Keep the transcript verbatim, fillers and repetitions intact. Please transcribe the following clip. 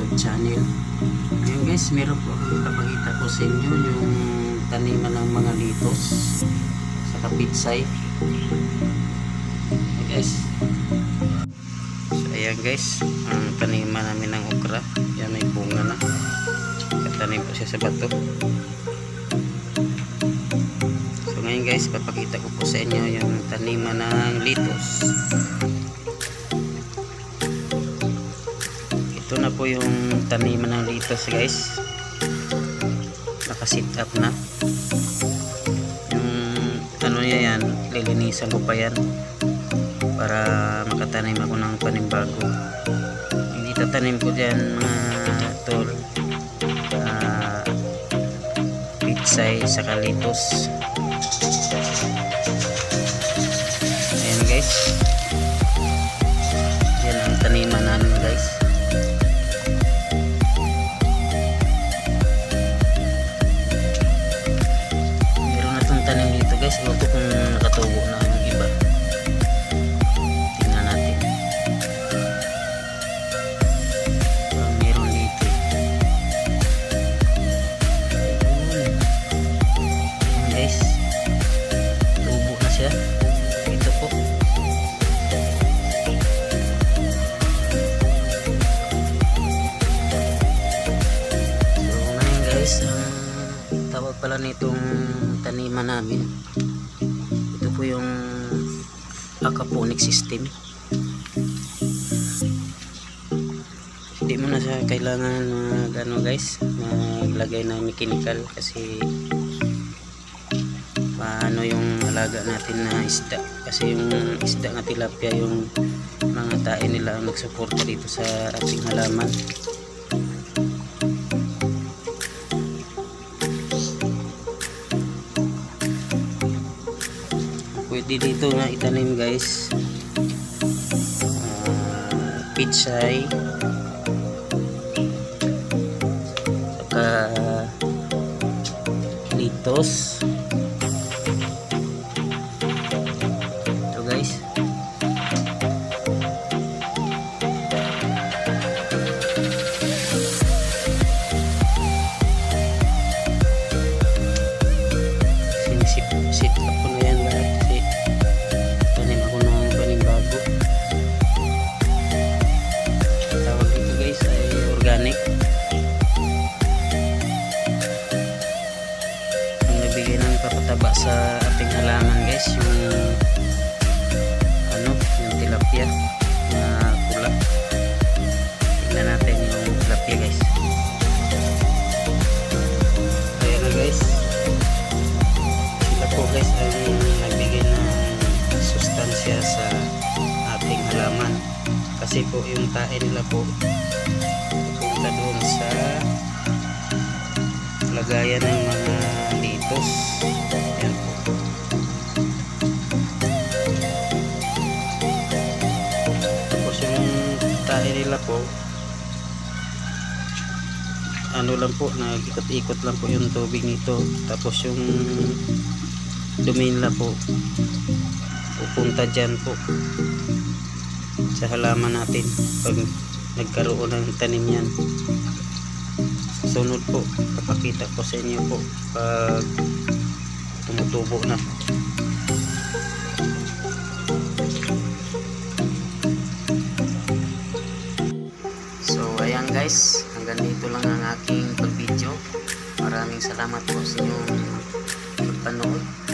YouTube channel. Ngayon guys, meron po akong ipapakita ko sa inyo yung taniman ng mga litos sa kapitsay. Ayan guys. So ayan guys, ang taniman namin ng okra. Yan, may bunga na. Katanim po siya sa bato. So ngayon guys, papakita ko po sa inyo yung taniman ng litos. Ito na po yung taniman ng litos guys. Naka-sit up na. Yung ano niya yan, lilinisan ko pa yan para makatanim ako ng panimbago. Hindi tatanim ko dyan mga tol, uh, pitsay sa kalitos. Ayan guys, yan ang taniman namin guys. Tanim dito guys, ito kung nakatubo na yung iba. Tingnan natin. So, meron dito. Ayan guys, tubo na siya. Ito po. So ngayon guys, ang tawag pala nitong taniman namin, ito po yung aquaponic system. Hindi mo na siya kailangan mag ano guys, maglagay ng mechanical kasi paano yung alaga natin na isda, kasi yung isda na tilapia yung mga tae nila ang nagsuporta dito sa ating halaman. Pwede dito na itanim guys, uh, pitsay saka litos. Ito guys, sinisip sit up ko na yan lahat. Tanim ako ng panimbago. Tawag dito guys ay organic. Ang nabigay ng papataba sa ating halaman guys, yung ano, yung tilapia na pula. Tignan natin yung tilapia guys. Ayan na guys, sila po guys ay nagbigay ng sustansya sa ating halaman, kasi po yung tae nila po pupunta doon sa lagayan ng mga litos. Yan po. Tapos yung tae nila po, ano lang po, nag-ikot-ikot lang po yung tubig nito. Tapos yung dumi nila po pupunta dyan po sa halaman natin pag nagkaroon ng tanim yan. Sunod po, papakita ko sa inyo po pag tumutubo na. So ayan guys, hanggang dito lang ang aking pag-video. Maraming salamat po sa inyong pagpanood.